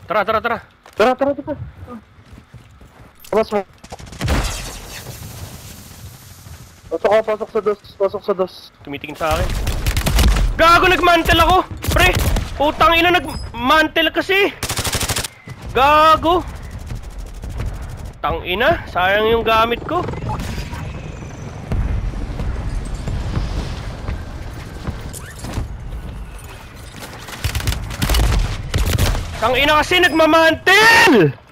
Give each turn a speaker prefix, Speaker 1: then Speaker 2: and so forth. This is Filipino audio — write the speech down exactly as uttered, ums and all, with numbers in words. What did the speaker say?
Speaker 1: Tara, tara, tara.
Speaker 2: Tara, tara, tara. Mas mo. Pasok ka, pasok sa dos, pasok sa dos.
Speaker 1: Tumitingin sa akin. Gago, nagmantel ako! Pre! Putang ina, nagmantel kasi! Gago! Tang ina, sayang yung gamit ko. Tang ina kasi, nagmamantel!